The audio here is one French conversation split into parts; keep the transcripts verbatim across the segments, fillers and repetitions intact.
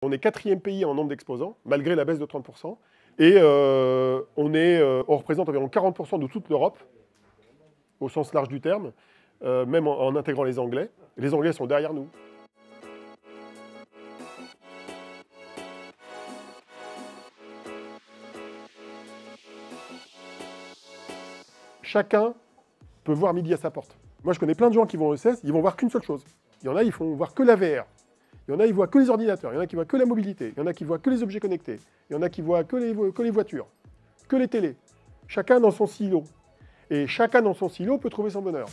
On est quatrième pays en nombre d'exposants, malgré la baisse de trente pour cent. Et euh, on, est, euh, on représente environ quarante pour cent de toute l'Europe, au sens large du terme, euh, même en, en intégrant les Anglais. Les Anglais sont derrière nous. Chacun peut voir midi à sa porte. Moi, je connais plein de gens qui vont au E S S, ils vont voir qu'une seule chose. Il y en a, ils vont voir que la V R. Il y en a, ils voient que les ordinateurs. Il y en a qui voient que la mobilité. Il y en a qui voient que les objets connectés. Il y en a qui voient que les, que les voitures, que les télés. Chacun dans son silo. Et chacun dans son silo peut trouver son bonheur.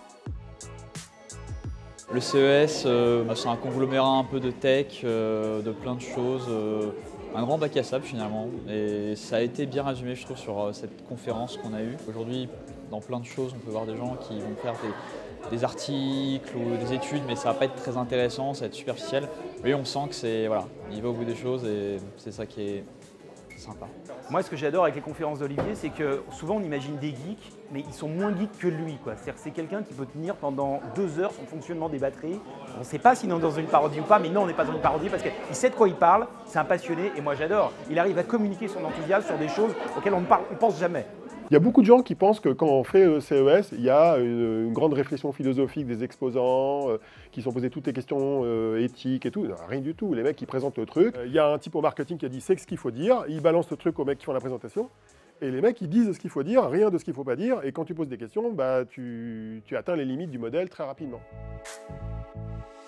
Le C E S, euh, c'est un conglomérat un peu de tech, euh, de plein de choses. Euh, un grand bac à sable finalement. Et ça a été bien résumé, je trouve, sur euh, cette conférence qu'on a eue. Aujourd'hui, dans plein de choses, on peut voir des gens qui vont faire des, des articles ou des études, mais ça va pas être très intéressant, ça va être superficiel. Mais on sent que c'est, voilà, il va au bout des choses et c'est ça qui est sympa. Moi, ce que j'adore avec les conférences d'Olivier, c'est que souvent on imagine des geeks, mais ils sont moins geeks que lui, quoi. C'est-à-dire que c'est quelqu'un qui peut tenir pendant deux heures son fonctionnement des batteries. On ne sait pas s'il est dans une parodie ou pas, mais non, on n'est pas dans une parodie parce qu'il sait de quoi il parle, c'est un passionné et moi j'adore. Il arrive à communiquer son enthousiasme sur des choses auxquelles on ne parle, on pense jamais. Il y a beaucoup de gens qui pensent que quand on fait C E S, il y a une, une grande réflexion philosophique des exposants, euh, qui sont posés toutes les questions euh, éthiques et tout. Non, rien du tout. Les mecs qui présentent le truc. Euh, il y a un type au marketing qui a dit c'est ce qu'il faut dire. Il balance le truc aux mecs qui font la présentation. Et les mecs, ils disent ce qu'il faut dire, rien de ce qu'il ne faut pas dire. Et quand tu poses des questions, bah, tu, tu atteins les limites du modèle très rapidement.